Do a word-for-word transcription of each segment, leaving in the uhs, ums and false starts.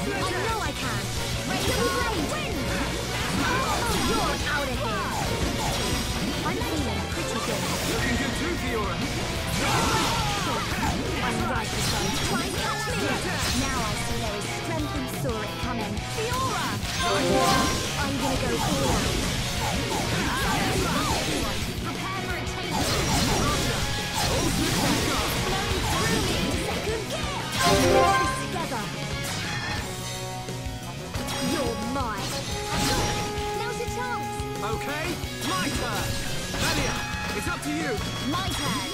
I know I can. Double blade. Oh, you're out of here. I'm feeling pretty good. Looking good too, Fiora. I'm right beside you. Try and catch me. Now I see there is strength and saw it coming. Fiora! I'm gonna go all out. Prepare for a change. Flowing through me. Second gear. Together. You're mine. Now's your chance. Okay, my turn. Melia, it's up to you. My turn.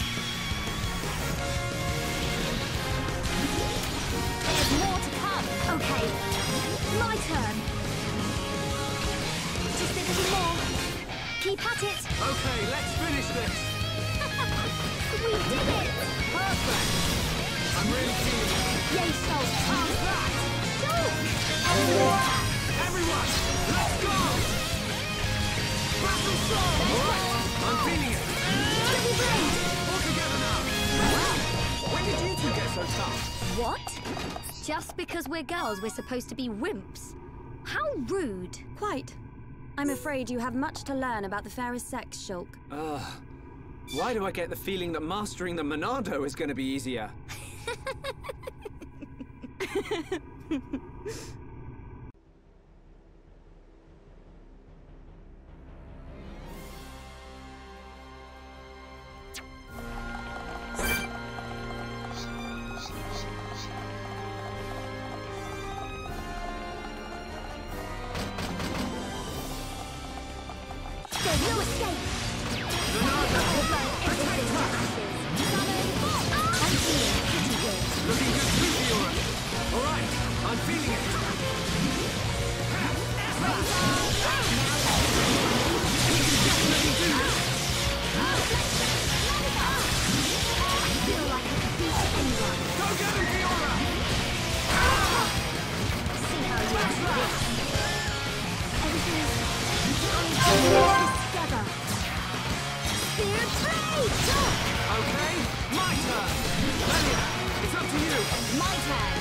There's more to come. Okay, my turn. Just a little more. Keep at it. Okay, let's finish this. We did it. Perfect. I'm really feeling it. Yay, Schultz. How's that? Everyone, let's go! Battle Soul! Alright, I'm feeling it. Double blade. All together now. Wow, when did you two get so tough? What? Just because we're girls, we're supposed to be wimps? How rude. Quite. I'm afraid you have much to learn about the fairest sex, Shulk. Ugh. Why do I get the feeling that mastering the Monado is going to be easier? There's no escape. I'm feeling pretty good. Looking good too, Fiora. Alright, I'm feeling it. I feel like I could beat anyone. Go get him, Fiora! See how you like this. Everything's together. Spear trade! Okay, my turn. Melia, it's up to you. My turn.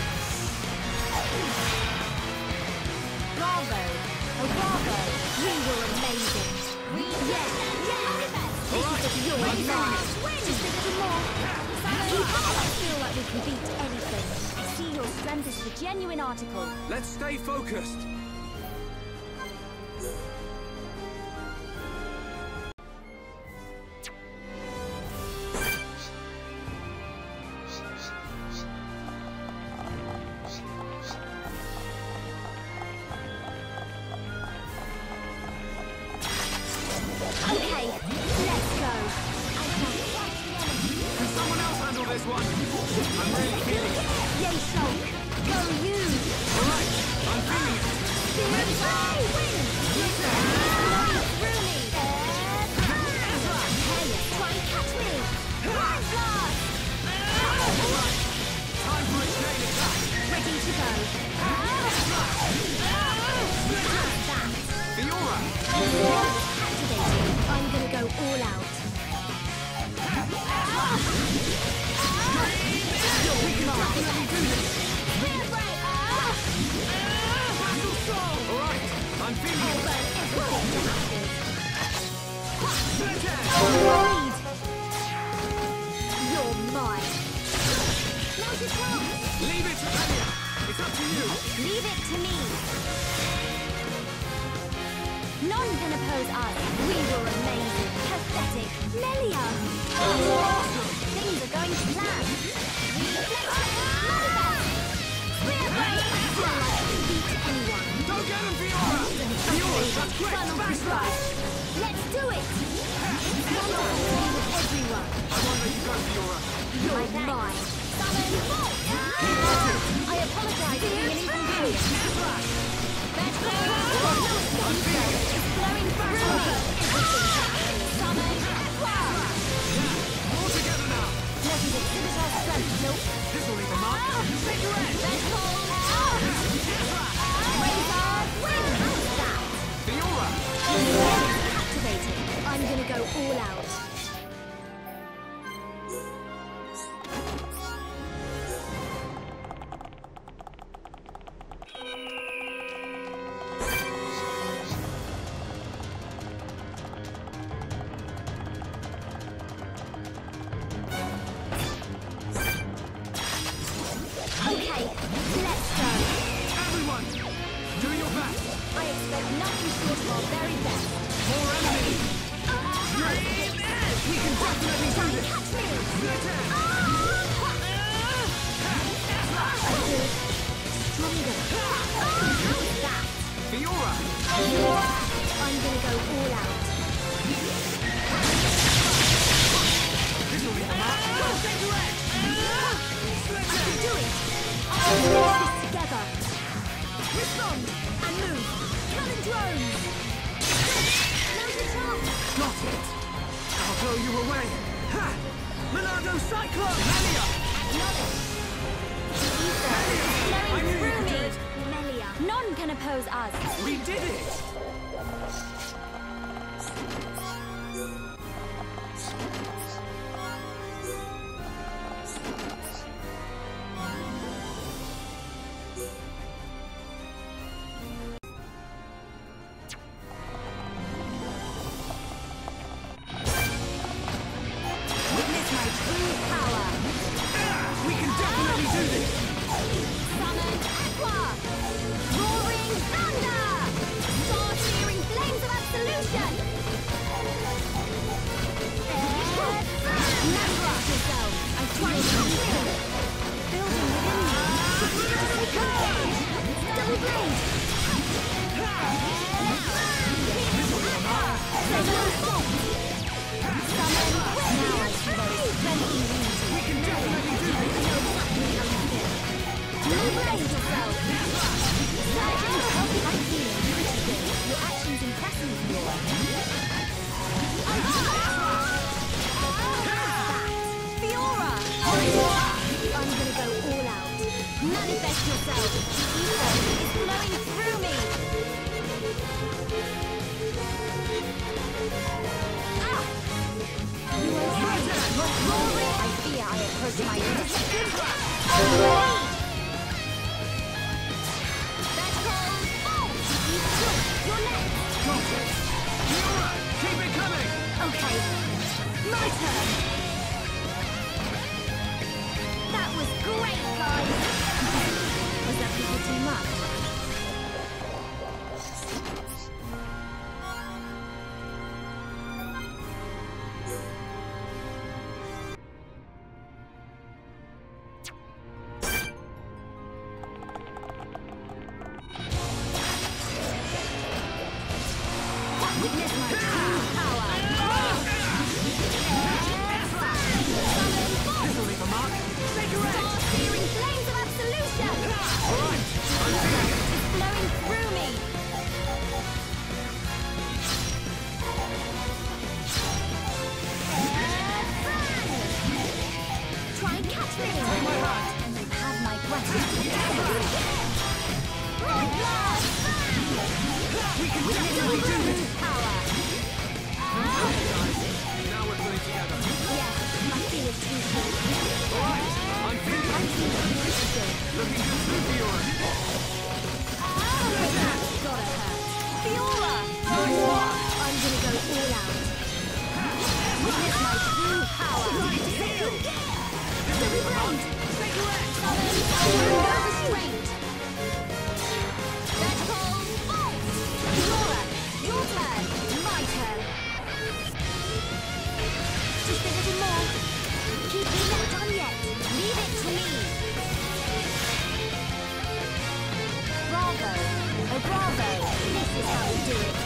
Bravo. Oh, bravo. We were amazing. We, yes, yes. This Alright, is your I'm feeling last. Just a little more. I feel like we can beat anything. I see your strength is the genuine article. Let's stay focused. Okay, let's go. I can fight the enemy. Can someone else handle this one? I'm really feeling it. Yay, Shulk. Go you. Alright, I'm feeling it. Spirit trade. Win. Flowing through me. Hey, try and catch me. Rise last. Alright, time for a chain attack. Ready to go. How's that? Fiora, Activating. I'm gonna go all out. we can definitely do this. Spear break. Battle Soul! Alright, I'm feeling I'll it. burn everything to ashes. Splinter! Lead. You're mine. Now's your chance. Leave it to Melia. It's up to you. Leave it to me. None can oppose us. We were amazing. Pathetic. Melia. Things are going to plan. Spear break. Feel like I can beat anyone. Don't get him, Fiora! Fiora, that's quick! Funnel Fast through fast! Let's do it. One down to be with everyone. I won't let you go, Fiora. You're mine. Summon Bolt. I apologize for being inconvenient. Let's go. I'm feeling it. It's flowing through me. Summon Wow. All together now. Let us exhibit our strength. Nope. This will leave a mark. Let's hold. Razor Wing. How's that? Fiora! Activating. I'm gonna go all out. very best. More enemies! We can definitely do this! Catch me! Stronger. How's that? Fiora! I'm gonna go all out. This will be the mark! I can do it! I'll finish this together. Respond and move. Cannon drones. Now's the chance. Got it! I'll blow you away! Ha! Monado Cyclone! Melia! Acknowledge. I knew you Flowing could do through it! me. Melia. None can oppose us. We did it! Witness my true power. We can definitely do this! Summon Aqua. Roaring thunder. Sword-searing flames of absolution. Never yourself. I'm trying to win. Building within me. Double blade. We can definitely do this! Your actions impress me, Fiora. Fiora! I'm gonna go all out. Manifest yourself. The ether is flowing through me. Ah! You are right. Roaring. I fear I approach my limit. Vertical bolt. You're next. Got it! Fiora! Keep it coming! Okay, my turn. That was great, guys. Was that people too much? Witness my true power. This will leave a mark! Sword-searing flames of absolution. Alright! I'm feeling it! It's flowing through me. Try and catch me. Take my hand! And you have my breath. Red blast. We can definitely do this! Power. Now we're pulling together. Yeah, I feel it too. Alright! I'm feeling I it! feel it. Looking good too, Fiora! Gotta hurt. Fiora! I'm gonna go all out. Witness my true power. Double blade. Summon no restraint. Vertical bolt. Fiora, your turn. My turn. Just a little more. Keep me not done yet. Leave it to me. Bravo. Oh, bravo. This is how we do it.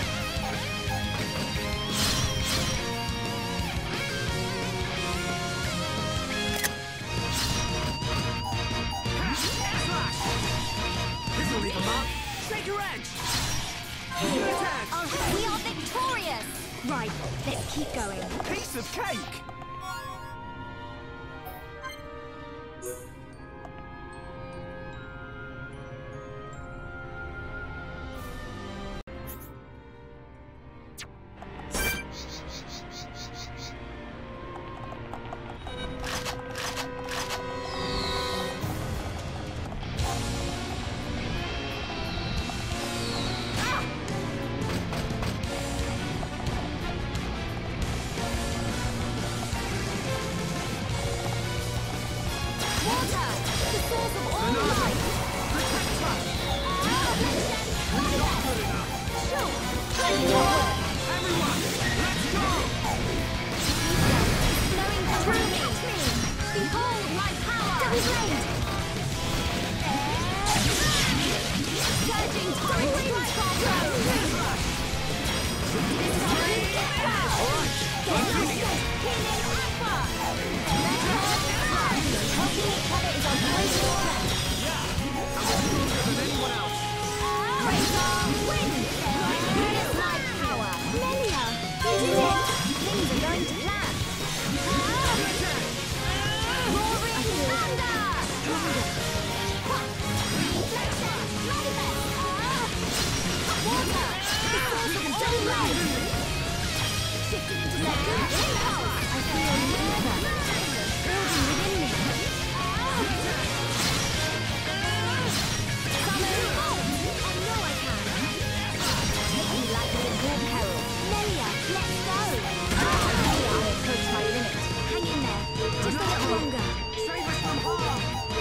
This will leave a mark! Shake your edge! Attack! Oh, we are victorious. Right, let's keep going. Piece of cake! source of all life. Protect us. Not good enough. Everyone, let's go! Flowing through me. Behold my power. Double blade. Surging torrent strike. Healing aqua. Helping each other is our greatest strength. Than anyone else. Razor win. Witness my power. Melia, you did it. Things are going to plan. Roaring thunder. Reflection. Water. The source of the double blade. Shifting into second impulse. I feel nervous. Building within me. Summon bolt. I know I can. You like me in warm peril. Melia, let's go. Melia, I approach my limit. Hang in there. Just a little longer. Save us from harm!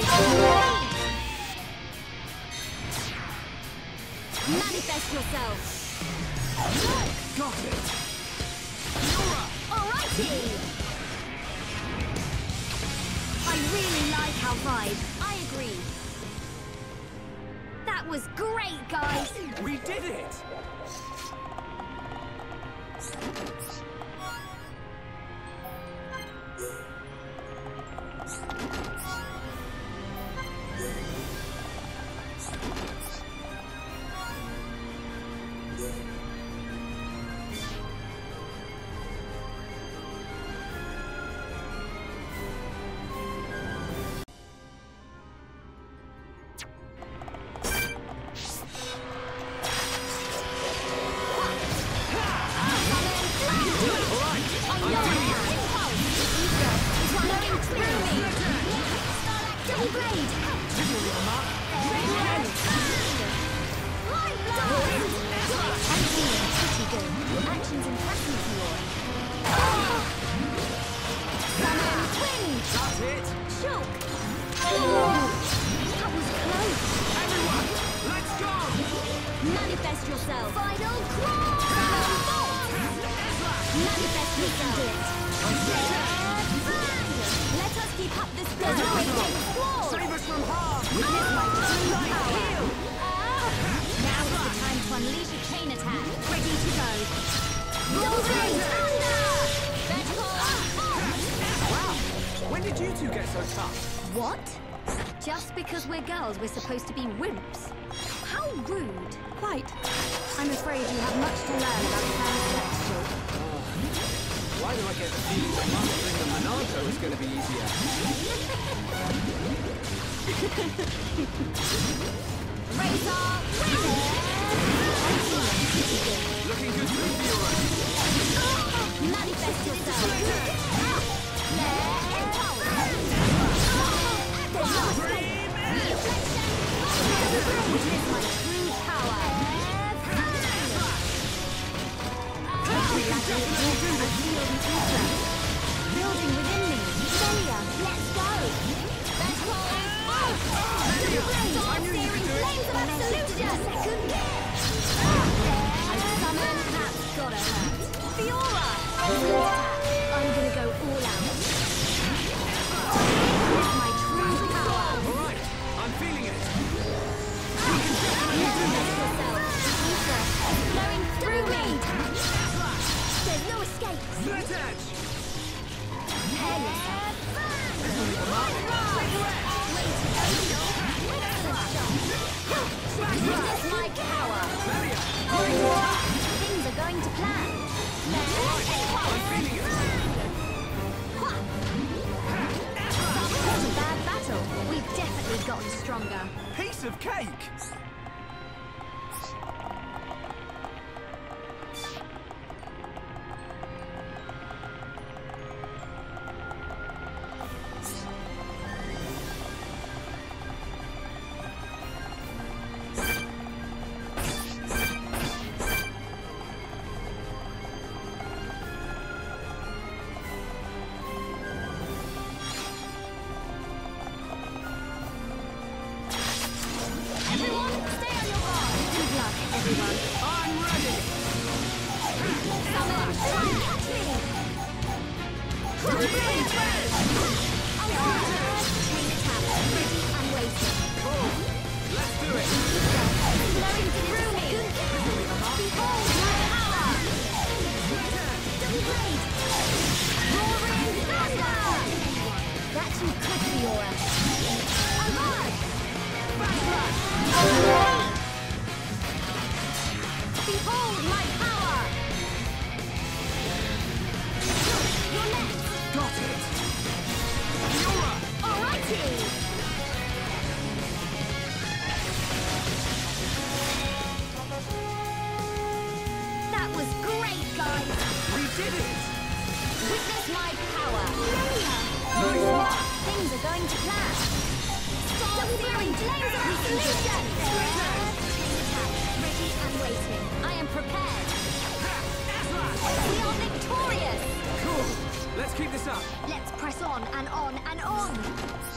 Manifest yourself. Got it! Alrighty! I really like our vibe. I agree. That was great, guys! We did it! Manifest yourself. Final crawl. Manifest yourself. Let us keep up this flow. Save us from harm! Witness my true power. Now is the time to unleash a chain attack. Ready to go. Double blade thunder. Vertical. Wow! When did you two get so tough? What? Just because we're girls, we're supposed to be wimps. How rude. Quite. I'm afraid you have much to learn about the Fan Celestial. Why do I get the feeling that mastering the Monarcho is going to be easier? Razor win! Looking good too, Fiora. Manifest yourself. Impulse. Witness my true power. Building within me. Melia, let's go. Let's go. Sword searing flames of absolution. I summon. That's gotta hurt. Fiora. I'm gonna go all out. Witness my true power. All right, I'm feeling it. Manifest yourself. Ether flowing through me. There's no escape. Slit edge! Prepare yourself. Witness my power. Melia! Things are going to plan. I'm feeling it. Not a bad battle. We've definitely gotten stronger. Piece of cake! Everyone Fiora. Avard! Behold my power! You're next! Got it! Fiora! Alrighty! That was great, guys! We did it! Witness my power! Nice one! Things are going to plan! Stop fearing flames of absolution! Ready and waiting. I am prepared. We are victorious! Cool! Let's keep this up! Let's press on and on and on!